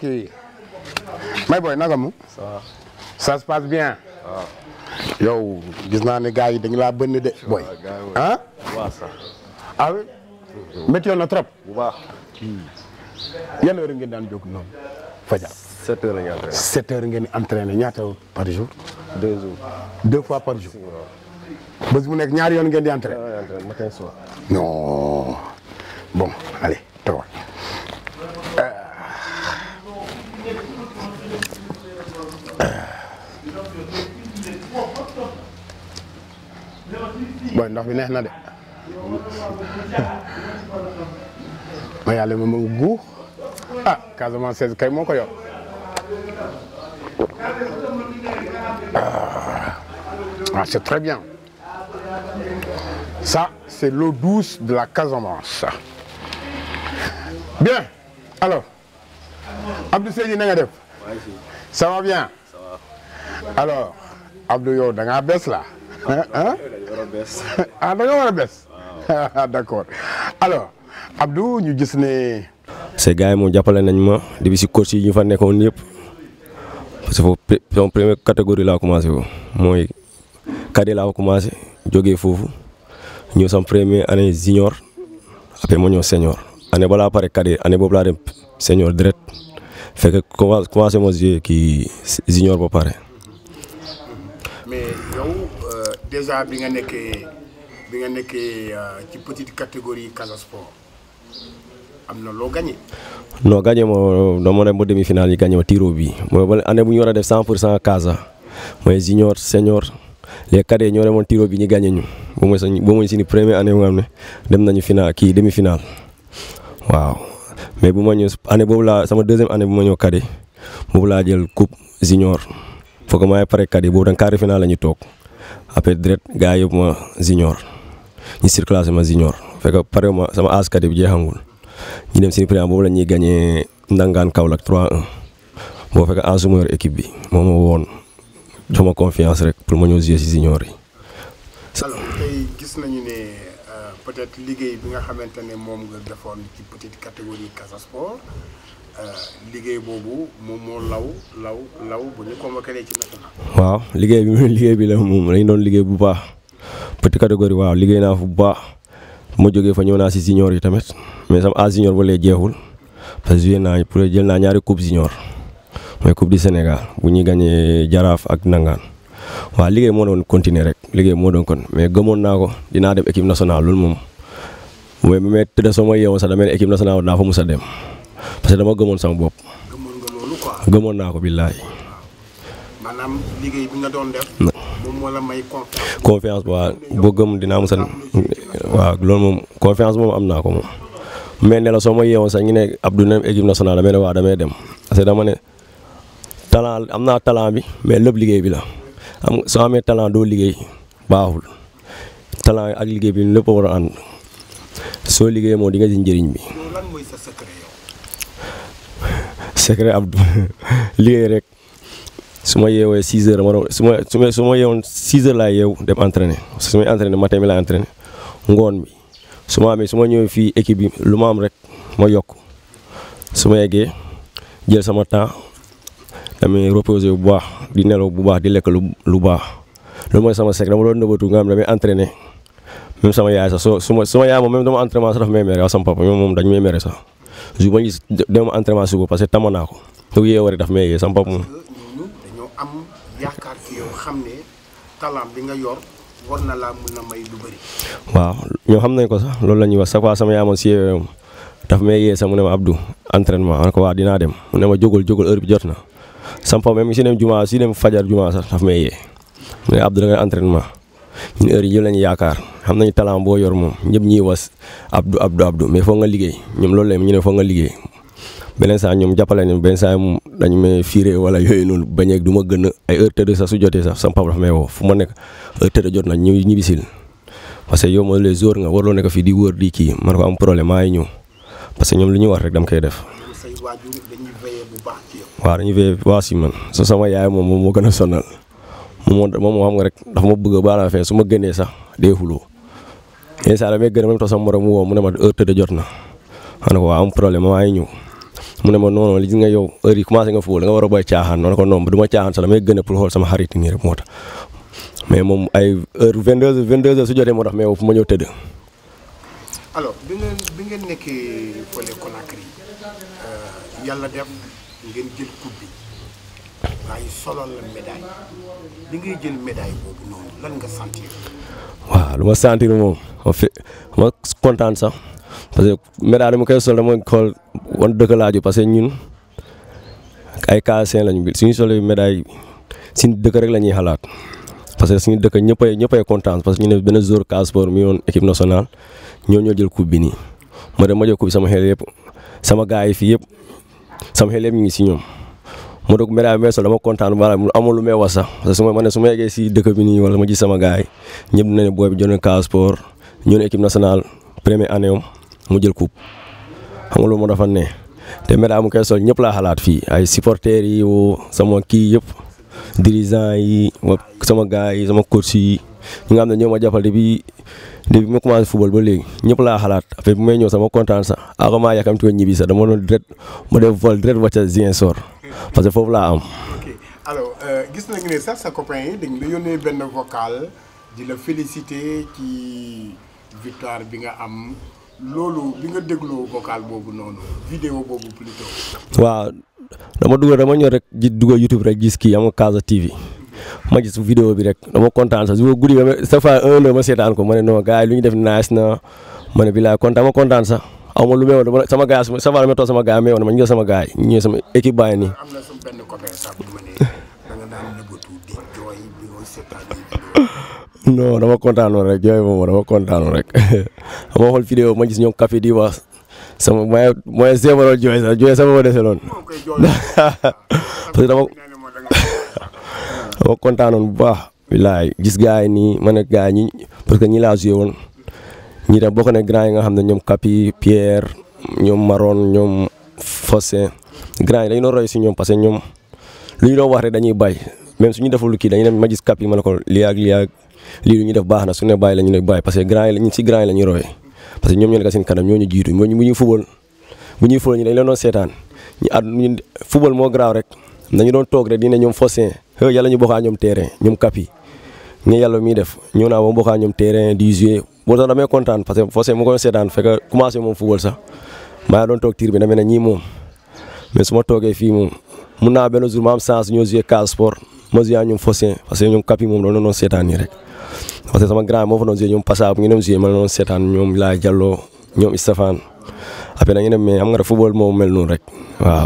kii may boy naka mu. ça se passe bien. waaw. yow gis naa ne gars yi dañu laa bënn de boy. ah. waaw sax. ah oui. météo na trop. bu baax. yan heure ngeen daan jóg noonu. fajar 7 heures la ñuy entraîné. 7 heures ngeen di entraîné ñaata par jour. 2 jours. 2 fois par jour. bés bu nekk ñaari yoon ngeen di entraîné. matin soir. non bon allez tawal. boy ndox bi neex na de. ma yàlla ma ngi guux ah Casamance 16 kay moo ko yor. Ah, c'est très bien. Ça, c'est l'eau douce de la Casamance. Bien. Alors, Abdou Seydi na nga def. Ça va bien. ça va. Alors, Abdou yow da ngaa bees la. ah da nga war a bees. D'accord. Alors, Abdou ñu gis ne. ces gars yi moom jàppale nañ ma depuis si coach yi ñu fa nekkoon yëpp parce que foofu sama première catégorie laa commencé ko mooy cadet laa ko commencé jógee foofu ñëw sama première année junior après ma ñëw senior année balaa pare cadet année boobu laa dem senior direct fekk commencé ma jouer kii junior ba pare. mais yow déjà bi nga nekkee ci petite catégorie Casa Sport am na loo gagné. non gagné moo dama dem ba demi-finale yi gagné ma tiro bi mooy ba année bu ñu war a def 100% Casa mooy junior senior les cadets ñoo demoon tiro bi ñu gagné ñu ba mooy suñu première année bu nga xam ne dem nañu final kii demi-finale waaw. mais bu ma ñëw année boobu laa sama deuxième année bu ma ñëw cadet boobu laa jël coupe junior foog que maay pare cadet boobu da quart de finale la ñu toog après direct gars yóbbu ma junior ñu surclassé ma junior fekk pare ma sama âge cadet bi jeexangul. ñu dem si prix boobu la ñuy gagné Ndangaan Kaolack 3-1 boo fekk en suma yor équipe bi moom moo woon jox ma confiance rek pour ma ñëw jouer si junior yi. alors tey gis nañu ne peut-être liggéey bi nga xamante ne moom nga defoon ci petite catégorie Casa Sport liggéey boobu moom moo law bu ñu convoqué ci national. waaw liggéey bi la moom lañ doon liggéey bu baax petite catégorie waaw liggéey naa fu bu baax. ma jógee fa ñëw naa si junior yi tamit mais sama âge junior ba léegi jeexul parce que joué naa pour jël naa ñaari coupe junior mooy coupe du Sénégal bu ñuy gagné Jaraaf ak Ndangaan waaw liggéey moo doon continuer rek liggéey moo doon kon mais gëmoon naa ko dinaa dem équipe nationale loolu moom mooy bu may tëdd soo ma yeewoon sax damay ne équipe nationale naa fa mus a dem parce que dama gëmoon sama bopp. gëmoon nga loolu quoi. gëmoon naa ko billaay. maanaam liggéey bi nga doon def. moom moo la may confiance waaw boo gëm dinaa mos a waaw loolu moom confiance moom am naa ko moom. mais ne la soo ma yeewoon sax ñu ne Abdou ne équipe nationale damay ne waaw damay dem parce que dama ne talent am naa talent bi mais lépp liggéey bi la soo amee talent doo liggéey baaxul talent ak liggéey bi lépp a war a ànd soo liggéey moom di nga ci njëriñ bi. lan mooy sa secret yow. secret Abdou liggéey rek. su ma yeewee 6 heures ma doon su ma yeewoon 6 heures laay yeewu dem entraîner su may entraîner matin mi laay entraîner ngoon bi su ma ñëwee fii équipe bi lu ma am rek ma yokk su ma yeggee jël sama temps damay reposer bu baax di nelaw bu baax di lekk lu baax loolu mooy sama secret dama doon nëbatu nga xam damay entraîner même sama yaay sax su ma yaay moom même dama entraînement sax dafa may mere waaw sama papa moom dañ may mere sax jour ba ñu gis dama entraînement suba parce que tama naa ko su yeewoo rek daf may yee sama papa moom. am yaakaar ci yow xam ne talent bi nga yor war na laa mun na may lu bëri. waaw ñoo xam nañ ko sax loolu la ñuy wax chaque fois sama yaay moom si yeewee daf may yee sax mu ne ma Abdou entraînement ma ne ko waa dinaa dem mu ne ma jógal heure bi jot na sama papa même si dem jumaa si dem fajar jumaa sax daf may yee mu ne Abdou da ngay entraînement ñun heure yi yëpp lañu yaakaar xam nañu talent boo yor moom ñëpp ñuy was Abdou mais foog nga liggéey ñoom loolu la ñu ne foog nga liggéey. beneen saa ñoom jàppale ne beneen saa moom dañu may fiiree wala yooyu noonu bañ a du ma gën a ay heure tëdd sax su jotee sax sama papa dafa may woo fu ma nekk heure tëdd jot na ñibbisil parce que yow mooy les jours nga warloo nekk fii di wër di kii man ko am problème maa ngi ñëw parce que ñoom lu ñuy wax rek dama koy def. say waajur dañuy veiller bu baax ci yow. waaw dañuy veiller bu baax si man so sama yaay moom moo gën a sonal moom moo xam nga rek dafa ma bëgg ba la fin su ma génnee sax dee xuloo yenn saa damay gën a même tax sama morom mu woo mu ne ma heure tëdd jot na ma ne ko waa am problème maa ngi ñëw mu ne ma non li nga yow heure yi commencé nga football da nga war a booy caaxaan ma ne ko non du ma caaxaan sax damay gën a pour xool sama xarit nii rek moo tax mais moom ay heure 22h su jotee moo tax mais fu ma ñëw tëdd. alors bi ngeen nekkee fële Conakry yàlla def ngeen jël coupe bi waaye soloon la médaille bi ngay jël médaille boobu noonu lan nga sentir. waaw lu ma sentir moom ma kontaan sax parce que médaille dama koy sol dama xool wan dëkk laaju parce que ñun ay Casasin lañu suñu solee médaille suñu dëkk rek la ñuy xalaat parce que suñu dëkk ñëppay kontaan parce que ñu ne benn joueur Casa Sport mi yoon équipe nationale ñoo jël coupe bi nii ma dem ma jël coupe bi sama xel yëpp sama gars yi fii yëpp sama xel yëpp ñu ngi si ñoom moo tax médaille bi may sol dama kontaan wala amul lu may wax sax parce que su ma yeggee si dëkk bi nii wala ma gis sama gars yi ñëpp dina ne booy bi jël na Casa Sport ñoo ne équipe nationale première année am mu jël coupe xam nga loolu moo dafa ne te médaille mu koy sol ñëpp laa xalaat fii ay supporters yi sama kii yëpp dirigeants yi sama gars yi sama coach yi ñi nga xam ne ñoo ma jàppal depuis ma commencé football ba léegi ñëpp laa xalaat après bu may ñëw sama kontaan sax ako maa yàkkamti ko ñibbi sax dama doon direct ma def vol direct wàcca Ziguinchor parce que foofu laa am. ok alors gis nañu ne sax sa copain yi dañ la yónnee benn vocal di la féliciter ci victoire bi nga am loolu bi nga dégloo vocal boobu noonu vidéo boobu plutôt. waaw dama ñëw rek di dugal YouTube rek gis kii am nga Casa TV. ma gis vidéo bi rek dama kontaan sax su guddi ba sa fa 1 heure ma seetaan ko ma ne non gars yi lu ñu def nice na ma ne bilaay kontaan ma kontaan sax aw ma lu may woon sama gars ça va ma toog sama gars may woon ma ñu sama gars yi ñu sama équipe bàyyi nii. am na sama benn copain sax bu ma ne da nga daan nëbbatu di jooy bi nga seetaan non dama kontaanoon rek jooy moom dama kontaanoon rek dama xool vidéo ma gis ñoom café di wax sama mooy zéro jooy sax jooy sama ma dese loon parce que dama kontaanoon bu baax bilaay gis gars yi nii ma ne gars yi parce que ñi laa joué woon ñi tam bokk ne grand yi nga xam ne ñoom Capi Pierre ñoom Maron ñoom Fossé grand yi dañu doon roy si ñoom parce que ñoom lu ñu doon wax rek dañuy bàyyi même suñu deful kii dañuy dem ma gis Capi ma ne ko lii ak lii lu ñu def baax na su ne bàyyi la ñu ne bàyyi parce que grand yi ñun si grand yi la ñuy roy parce que ñoom ñoo nekk seen kanam ñoo ñu jiitu bu ñuy football ñu dañ leen doon seetaan ñu football moo graaw rek dañu doon toog rek di ne ñoom Fossé yàlla ñu bokkaa ñoom terrain ñoom Capi ne yàlla miy def ñëw naa ba mu bokkaa ñoom terrain di jouer boo tax damay kontaan parce que Fossé mu koy seetaan fekk commencé moom football sax maa doon toog tiir bi damay ne ñii moom mais su ma toogee fii moom mun naa benn jour ma am chance ñoo jouer Casa Sport ma jouer ñoom Fossé parce que ñoom Capi moom doon seetaan nii rek parce que sama grand moo fa doon jouer ñoom Passa bu ngi dem jouer ma doon seetaan ñoom Laye Diallo ñoom Stéphane après dañu ne mais xam nga rek football moo mel noonu rek waaw.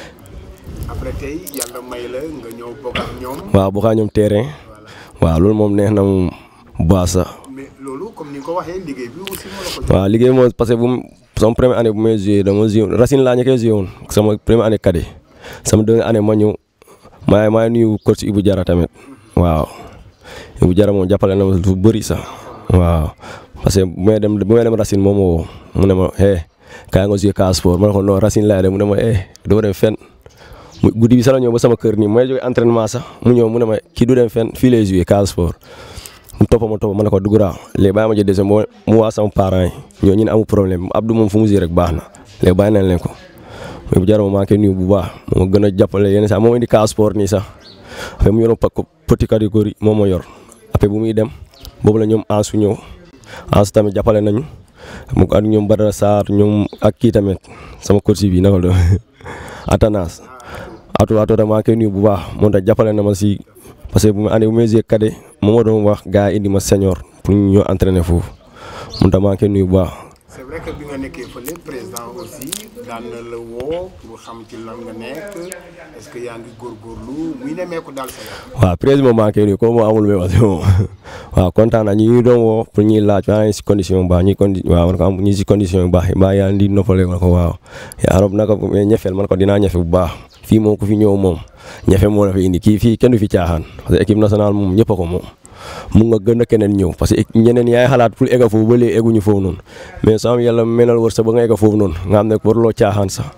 après tey yàlla may la nga ñëw bokk ak ñoom. waaw bokk ak ñoom terrain. waaw loolu moom neex na moom bu baax sax. mais loolu comme ni nga ko waxee liggéey bi aussi moo la ko. waaw liggéey moom parce que sama première année bu may joué dama joué Racine laa ñëkkee joué woon sama première année cadet sama deuxième année ma ñëw maa nuyu coach Ibou Diarra tamit waaw Ibou Diarra moom jàppale na ma lu bëri sax waaw parce que bu may dem Racine moom moo mu ne ma kaay nga joué Casa Sport ma ne ko non Racine laay dem mu ne ma doo dem fenn. guddi bi sax la ñëw ba sama kër nii may jógee entraînement sax mu ñëw mu ne ma kii du dem fenn fii lay joué Casa Sport mu topp ma ne ko dugura léegi bàyyi ma jël deuxième mu waa sama parents yi ñu ne amul problème Abdou moom fu mu joué rek baax na léegi bàyyi nañ leen ko mais bu jar maa ngi koy nuyu bu baax moo gën a jàppale yenn sax moo indi Casa Sport nii sax après mu yoroon petit catégorie moom moo yor après bu muy dem boobu la ñoom Ansu ñëw Ansu tamit jàppale nañu mu ak ñoom Badara Sarr ñoom ak kii tamit sama coach bi naka la Atanas ato maa koy nuyu bu baax moom tax jàppale na ma si parce que bu ma andee bu may joué cadet moom moo doon wax gars yi indi ma senior pour ñu ñëw entraîner foofu moom tax maa koy nuyu bu baax. c'est vrai que bi nga nekkee fële président aussi daan na la woo pour xam ci lan nga nekk est-ce que yaa ngi góorgóorlu muy nemmeeku daal sa yaram. waaw président maa koy nuyu comme amul may wax moom waaw kontaan naa ñu doon woo pour ñuy laaj waa si condition yu baax waaw man ko am ñi si condition yu baax mbaa yaa ngi noppale ma ko waaw yaa rob naka ñefeel man ko dinaa ñefe bu baax. fii moom ku fi ñëw moom ñafe moo la fi indi kii fii kenn du fi caaxaan parce que équipe nationale moom ñëpp a ko moom mun nga gën a keneen ñëw parce que ñeneen yaay xalaat pour egga foofu ba léegi egguñu foofu noonu mais soo am yàlla menal wër sa ba nga egga foofu noonu nga xam ne waruloo caaxaan sax.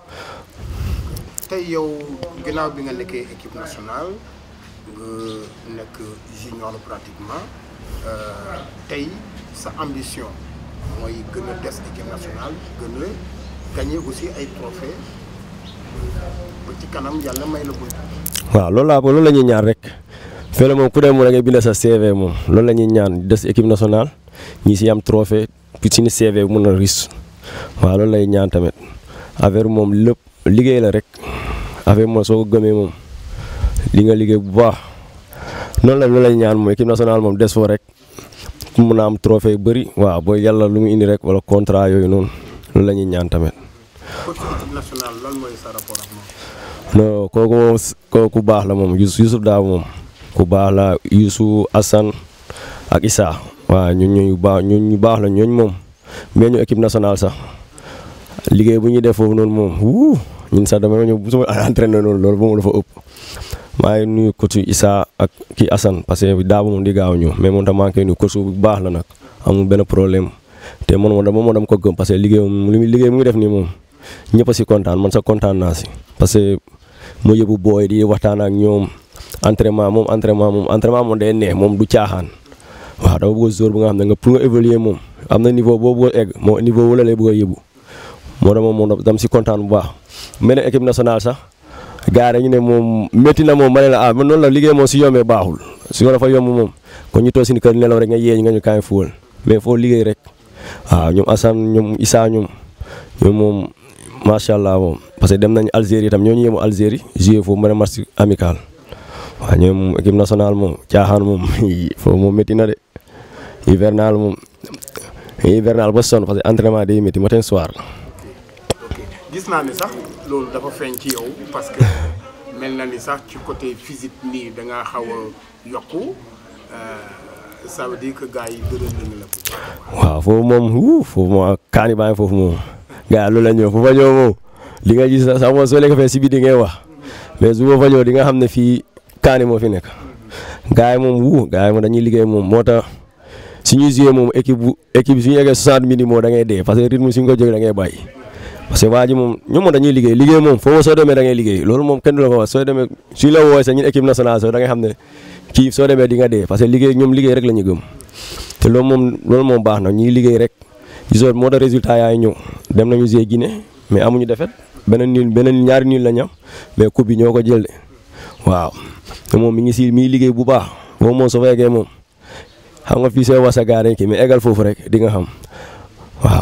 tey yow ginnaaw bi nga nekkee équipe nationale nga nekk junior pratiquement tey sa ambition mooy gën a des équipe nationale gën a gagner aussi ay trophées ba ci kanam yàlla may la bunt. waaw loolu la ñuy ñaan rek fële moom ku dem mu da ngay bind sa CV moom loolu la ñuy ñaan des équipe nationale ñi si am trophée puis suñu CV mun a riche waaw loolu lay ñaan tamit affaire moom lépp liggéey la rek affaire moom soo ko gëmee moom li nga liggéey bu baax noonu la loolu lay ñaan moom équipe nationale moom des foo rek mun a am trophée yu bëri waaw booy yàlla lu mu indi rek wala contrat yooyu noonu loolu la ñuy ñaan tamit. coach équipe nationale lan mooy sa rapport ak moom. non kooku moom kooku baax la moom Youssouf Daaw moom ku baax la Youssou Assane ak Issa waaw ñun ñu baax la ñooñu moom mais ñu équipe nationale sax liggéey bu ñuy def foofu noonu moom ñun sax dama ñëw bu sama entraîné noonu loolu moom dafa ëpp maa ngi nuyu coach Issa ak kii Assane parce que Daaw moom di gaaw ñëw mais moom tam maa ngi koy nuyu coach bu baax la nag amul benn problème te man moom dama ko gëm parce que liggéey mu ngi def nii moom ñëpp a si kontaan man sax kontaan naa si parce que mu yóbbu booy di waxtaan ak ñoom entraînement moom day neex moom du caaxaan waaw dama bëgg jour bu nga xam ne nga pour nga évoluer moom am na niveau boo bëgg a egg moo niveau wala lay bëgg a yóbbu moo tax moom dam si kontaan bu baax. mel ne équipe nationale sax gars yi ñu ne moom métti na moom ma ne la man noonu la liggéey moom si yombee baaxul si ko dafa yomb moom kon ñu toog si kër nelaw rek nga yee nga ñu kaay fuwal mais foo liggéey rek waaw ñoom Assane ñoom Issa ñoom moom macha allah moom parce que dem nañu Algérie tam ñoo ñu yemu Algérie joué foofu mën a match amical waaw ñoom équipe nationale moom caaxaan moom foofu moom métti na de hivernal ba sonn parce que entraînement day métti matin soir. gis naa ni sax loolu dafa feeñ ci yow parce que mel na ni sax ci côté physique nii da ngaa xaw a yokku ça veut dire que gars yi gërëm nañu la. waaw foofu moom kaani baa ngi foofu moom gars yi loolu la ñëw fu fa ñëw moom li nga gis sax moom soo leen ko fee si biir di ngay wax mais su ma fa ñëw di nga xam ne fii kaani moo fi nekk gars yi moom dañuy liggéey moom moo tax suñuy joué moom équipe suñu eggee 60 minutes moom da ngay dee parce que rythme suñu ko jógee da ngay bàyyi. parce que waa ji moom ñoom moom dañuy liggéey moom foofu soo demee da ngay liggéey loolu moom kenn du la ko wax soo demee suñu la woowee sax ñun équipe nationale soo da ngay xam ne kii soo demee di nga dee parce que ñoom liggéey rek la ñu gëm te loolu moom baax na ñuy liggéey rek gisoon moo tax résultat yaay ñëw dem nañu jouer Guinée mais amuñu defet beneen ñaari niil la ñu am mais coupe bi ñoo ko jël de waaw te moom mi ngi liggéey bu baax moom soo fa eggee moom xam nga fii soo wax sa gars kii mais eggal foofu rek di nga xam waaw.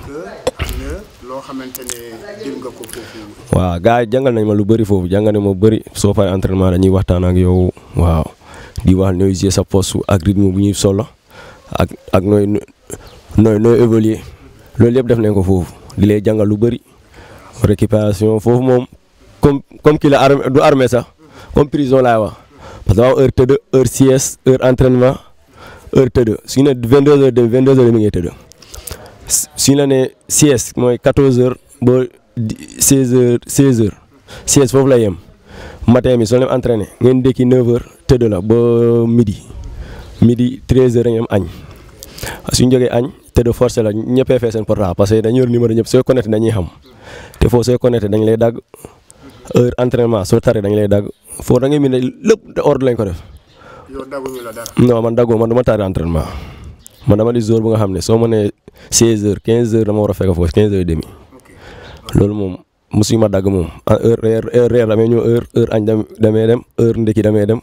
waaw gars yi jàngal nañ ma lu bëri foofu jàngal nañ ma bëri soo paree entraînement dañuy waxtaan ak yow waaw di wax nooy jouer sa poste ak rythme bu ñuy solo ak nooy évoluer loolu yëpp def nañ ko foofu di lay jàngal lu bëri récupération foofu moom comme kii la du armée sax comme prison laay wax parce que heure tëdd heure sieste heure entraînement heure tëdd su ñu ne 22h dem 22h mi ngay tëdd su ñu la ne sieste mooy 14h ba 16h sieste foofu la yem matin mi soo leen entraîné ngeen dékki 9h tëdd la ba midi 13h ngeen añ suñu jógee añ tëdd forcé la ñëppee fee seen portable parce que dañu yor numéro ñëpp sooy connecté dañuy xam te foofu sooy connecté dañ lay dagg heure entraînement soo taree dañ lay dagg foofu da ngay mën a lépp de ordre lañ ko def. yow dagguñu la dara. non man daggoo man dama tardé entraînement man dama di jour bu nga xam ne soo mënee 16h 15h dama war a fekk foofu 15h30 loolu moom mosuñu ma dagg moom heure reer damay ñëw heure añ damay dem heure ndekki damay dem.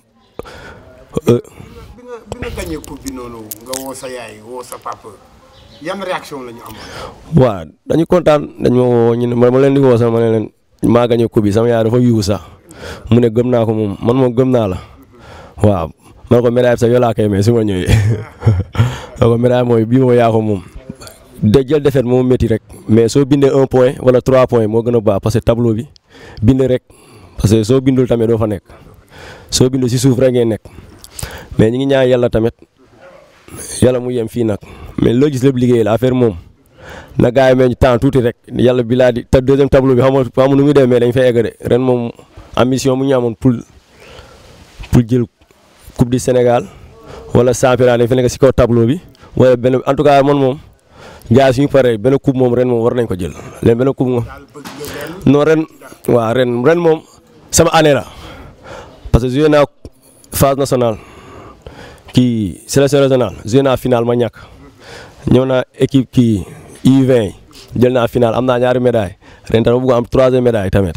bi nga gagné coupe bi noonu nga woo sa yaay woo sa papa yan réaction la ñu am. waaw dañu kontaan dañu ma woo ñu ne ma leen di woo sax ma ne leen maa gagné coupe bi sama yaay dafa yuuxu sax mu ne gëm naa ko moom man moom gëm naa la waaw man ko médaille sax yow laa koy may su ma ñëwee man ko médaille mooy bii moo yaa ko moom. de jël defet moo métti rek mais soo bindee 1 point wala 3 points moo gën a baax parce que tableau bi bind rek parce que soo bindul tamit doo fa nekk soo bindul si suuf rek ngay nekk mais ñu ngi ñaan yàlla tamit yàlla mu yem fii nag mais loo gis lépp liggéey la affaire moom na gars yi meññ temps tuuti rek yàlla bi laa di te deuxième tableau bi xam nu muy demee mais dañ fay egg de ren moom ambition mu ñu amoon pour jël coupe du Sénégal wala championnat dañ fa nekk si kaw tableau bi wala benn en tout cas man moom. gars suñu paree benn coupe moom ren moom war nañ ko jël léegi benn coupe moom non ren moom sama année la parce que joué naa phase nationale kii sélection régionale joué naa final ma ñàkk ñëw naa équipe kii U20 jël naa final am naa ñaari médaille ren tamit bëgg am 3e médaille tamit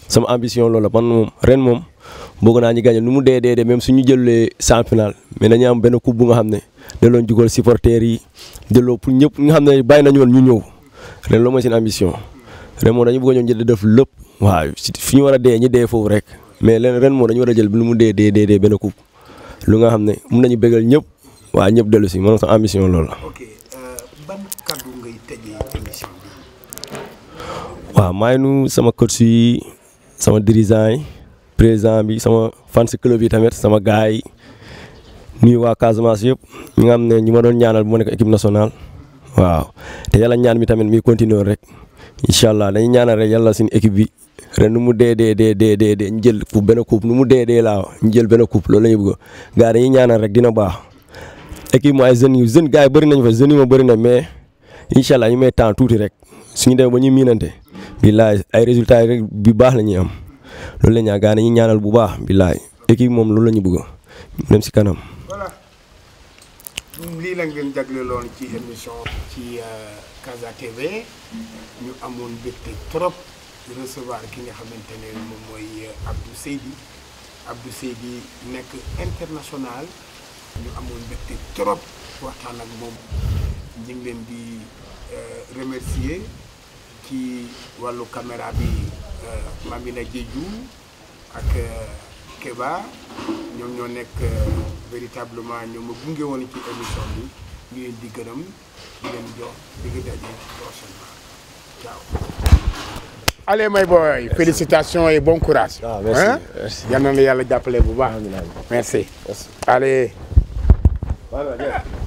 sama ambition loolu la man moom ren moom bëgg naa ñu gagné nu mu dee même suñu jëlee en finale mais dañuy am benn coupe bu nga xam ne da doon jugal supporters yi delloo pour ñëpp nga xam ne bàyyi nañu woon ñu ñëw ren loolu mooy seen ambition ren moom dañu bëgg a ñëw jël def lépp waaw fi ñu war a dee ñi dee foofu rek mais ren moom dañu war a jël lu mu dee benn coupe lu nga xam ne mun nañu bégal ñëpp waaw ñëpp dellu si man sama ambition loolu la. ok ban kaddu ngay tëjee émission bi. waaw maa ngi nuyu sama coach yi sama dirigeant yi président bi sama fans club yi tamit sama gars yi nuyu waa Casamance yëpp ñi nga xam ne ñu ma doon ñaanal bu ma nekk équipe nationale waaw te yàlla ñaan mi tamit mi continuer rek incha allah dañuy ñaanal rek yàlla suñu équipe bi ren nu mu dee ñu jël coupe benn coupe nu mu dee laa ñu jël benn coupe loolu la ñu bëgg gars dañuy ñaanal rek dina baax équipe mo ay jeunes gars yi bëri nañu fa jeunes yi ma bëri na mais incha allah ñu may temps tuuti rek suñu demee ba ñu miinante billaay ay résultats yi rek bi baax la ñuy am loolu la ñu gars dañuy ñaanal bu baax billaay équipe moom loolu la ñu bëgg dem si kanam. voilà lii la ngeen jagleeloon ci émission ci Casa TV ñu amoon mbégte trop recevoir ki nga xamante ne moom mooy Abdou Seydi nekk international ñu amoon mbégte trop waxtaan ak moom ñu ngi leen di remercier ci wàllu caméra bi Mamina Diédhiou ak Keba ñoom ñoo nekk véritablement ñoom ma gunge woon ci émission bi ñu leen di gërëm di leen jox di nga daje prochainement ciao. Allez my boy, félicitations et bon courage. Ah, merci, hein? Merci. Yal na la yàlla jàppale bu baax. Merci. Allez. Voilà,